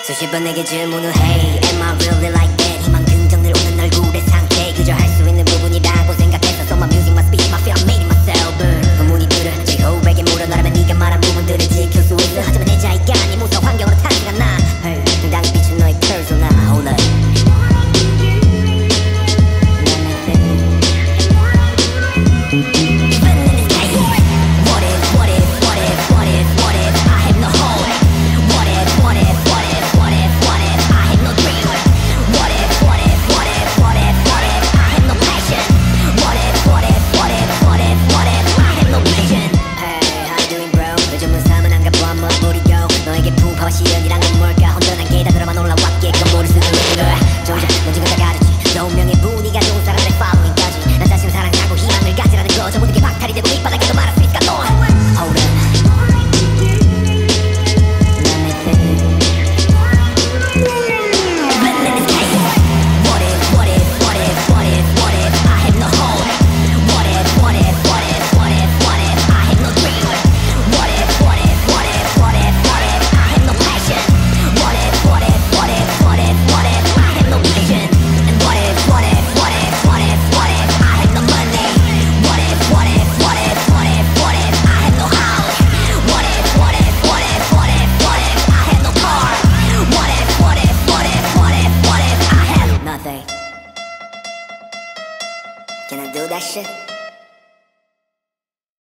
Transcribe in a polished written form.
수십 번 내게 질문을 해 Am I really like that? 희망 긍정들 오는 얼굴의 상태 그저 할 수 있는 부분이라고 생각했어 So my music, my speech, my feel, I made it myself 그 문의들을 제호백에 물어나라면 네가 말한 부분들을 지킬 수 있어 하지만 내 자의가 아니 무서운 환경으로 탄생한 나 당당히 비춘 너의 persona Hold up 시연이란 건 뭘까 혼돈한 계단으로만 올라왔기에 건물을 쓰는 이유를 정작 넌 지금 다 가졌지 너 운명의 분위기가 좋은 사람들의 팔로잉까지 난 자신을 사랑하고 희망을 가지라는 거 전부 게 박탈이 되고 밑바닥에도 말할 수 있을까 넌 Hold up Can I do that shit?